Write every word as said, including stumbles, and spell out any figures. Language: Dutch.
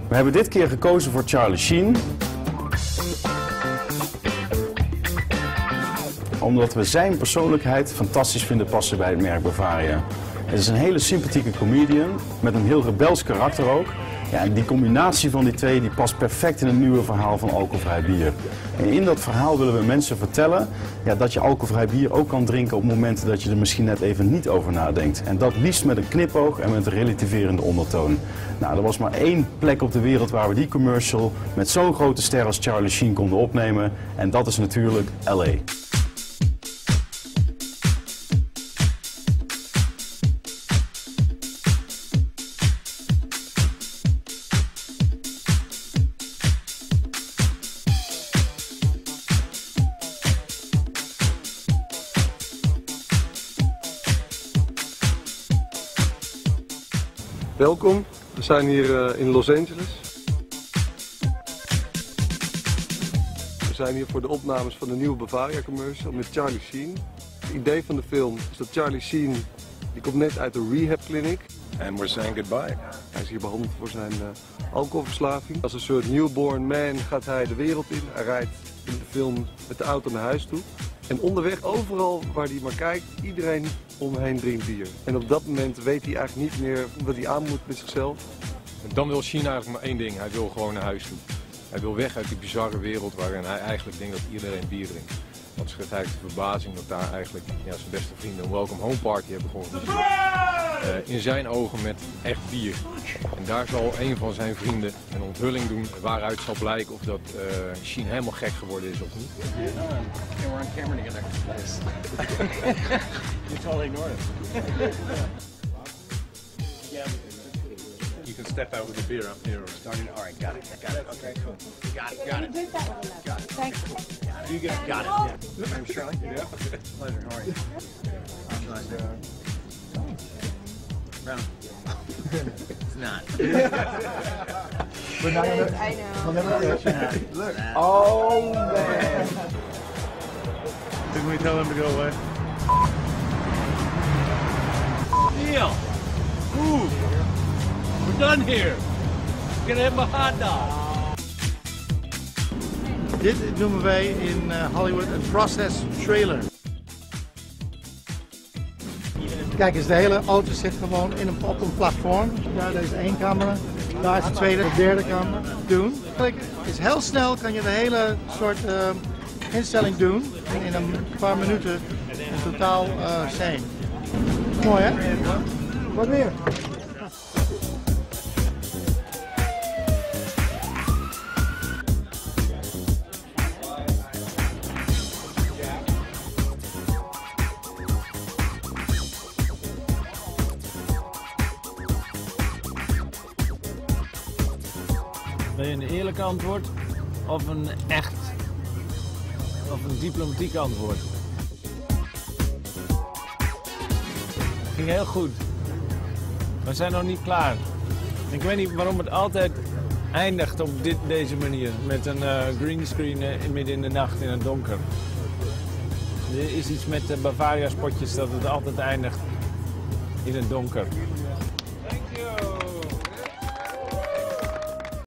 We hebben dit keer gekozen voor Charlie Sheen. Omdat we zijn persoonlijkheid fantastisch vinden passen bij het merk Bavaria. Het is een hele sympathieke comedian met een heel rebels karakter ook. Ja, en die combinatie van die twee die past perfect in het nieuwe verhaal van alcoholvrij bier. En in dat verhaal willen we mensen vertellen ja, dat je alcoholvrij bier ook kan drinken op momenten dat je er misschien net even niet over nadenkt. En dat liefst met een knipoog en met een relativerende ondertoon. Nou, er was maar één plek op de wereld waar we die commercial met zo'n grote ster als Charlie Sheen konden opnemen. En dat is natuurlijk L A. Welkom, we zijn hier uh, in Los Angeles. We zijn hier voor de opnames van de nieuwe Bavaria commercial met Charlie Sheen. Het idee van de film is dat Charlie Sheen, die komt net uit de rehab clinic. And we're saying goodbye. Hij is hier behandeld voor zijn uh, alcoholverslaving. Als een soort newborn man gaat hij de wereld in. Hij rijdt in de film met de auto naar huis toe. En onderweg, overal waar hij maar kijkt, iedereen om hem heen drinkt bier. En op dat moment weet hij eigenlijk niet meer wat hij aan moet met zichzelf. En dan wil Sheen eigenlijk maar één ding, hij wil gewoon naar huis toe. Hij wil weg uit die bizarre wereld waarin hij eigenlijk denkt dat iedereen bier drinkt. Dat schetst eigenlijk de verbazing dat daar eigenlijk ja, zijn beste vrienden een welcome home party hebben georganiseerd. Uh, in zijn ogen met echt bier. En daar zal een van zijn vrienden een onthulling doen waaruit zal blijken of dat uh, Sheen helemaal gek geworden is of niet. Yeah, we're on camera together. You totally ignored it. Yeah. You can step out with the beer up here. Starting. All right, got it. Got it. Okay, cool. Got it. Got it. Got it. Thanks. You get it. Got it. Yeah. I'm Charlie. Yeah. Pleasure. How are you? I'm nice. Brown. It's not. We're not gonna, I know. we'll never get Look. Oh man. Didn't we tell him to go away? Neil! Move! We're done here! We're gonna have my hot dog! Dit noemen wij in uh, Hollywood een process trailer. Kijk eens, de hele auto zit gewoon in een, op een platform. Daar is één camera, daar is de tweede, de derde camera. Doen. Kijk, is heel snel kan je de hele soort uh, instelling doen. En in een paar minuten een totaal uh, scene. Mooi hè? Wat meer? Wil je een eerlijk antwoord of een echt of een diplomatiek antwoord? Het ging heel goed. We zijn nog niet klaar. Ik weet niet waarom het altijd eindigt op dit, deze manier. Met een uh, greenscreen uh, midden in de nacht in het donker. Er is iets met de Bavaria spotjes dat het altijd eindigt in het donker.